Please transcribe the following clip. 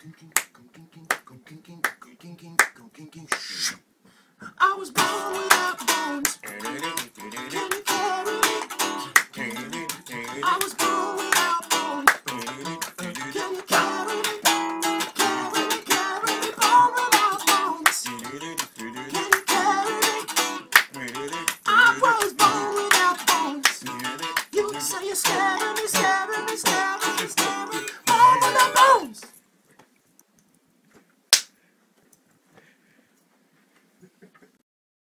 I was born without bones. Can you carry